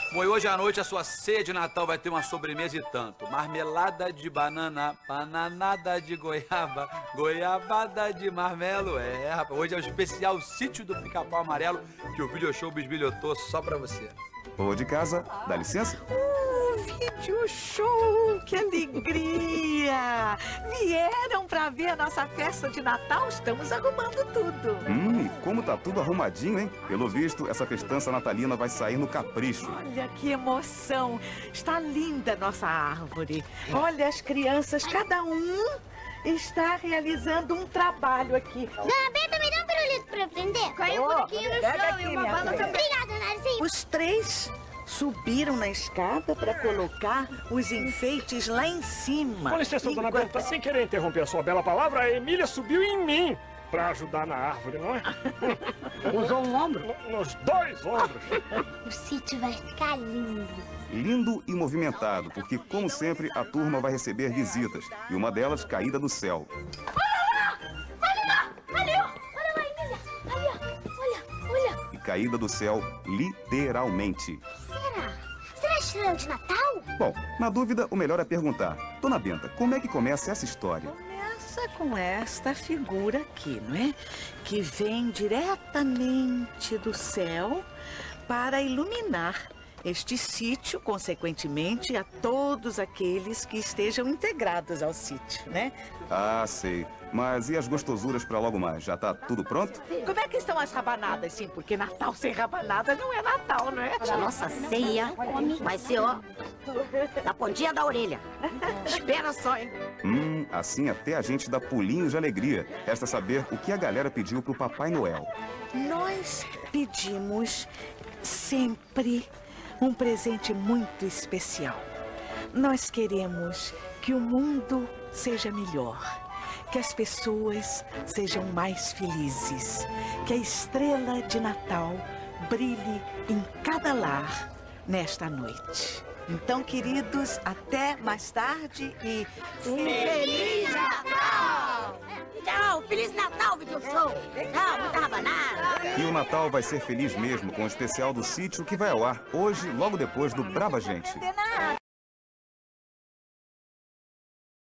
Bom, e hoje à noite a sua ceia de Natal vai ter uma sobremesa e tanto. Marmelada de banana, bananada de goiaba, goiabada de marmelo. É, rapaz, hoje é o especial Sítio do Pica-Pau Amarelo, que o Video Show bisbilhotou só pra você. Ô, de casa, dá licença? Video Show, que alegria! Vieram pra ver a nossa festa de Natal? Estamos arrumando tudo. E como tá tudo arrumadinho, hein? Pelo visto, essa festança natalina vai sair no capricho. Olha que emoção! Está linda a nossa árvore. Olha as crianças, cada um está realizando um trabalho aqui. Dona Benta, me dá um pirulito pra eu aprender. Caiu um pouquinho no chão e uma bala também. Obrigada, Narzinho. Os três subiram na escada para colocar os enfeites lá em cima. Com licença, Dona Benta, sem querer interromper a sua bela palavra, a Emília subiu em mim para ajudar na árvore, não é? Usou um ombro? Nos dois ombros. O sítio vai ficar lindo. Lindo e movimentado, porque, como sempre, a turma vai receber visitas. E uma delas caída do céu. E caída do céu, literalmente. Será estrela de Natal? Bom, na dúvida, o melhor é perguntar. Dona Benta, como é que começa essa história? Começa com esta figura aqui, não é? Que vem diretamente do céu para iluminar este sítio, consequentemente, a todos aqueles que estejam integrados ao sítio, né? Ah, sei. Mas e as gostosuras para logo mais? Já tá tudo pronto? Como é que estão as rabanadas, sim? Porque Natal sem rabanada não é Natal, não é? A nossa ceia vai ser, ó, da pontinha da orelha. Espera só, hein? Assim até a gente dá pulinhos de alegria. Resta saber o que a galera pediu pro Papai Noel. Nós pedimos sempre um presente muito especial. Nós queremos que o mundo seja melhor, que as pessoas sejam mais felizes, que a estrela de Natal brilhe em cada lar nesta noite. Então, queridos, até mais tarde e Feliz Natal! Tchau, Feliz Natal, Video Show! Tchau, muita rabanada! E o Natal vai ser feliz mesmo com o especial do sítio que vai ao ar hoje, logo depois do Brava Gente. na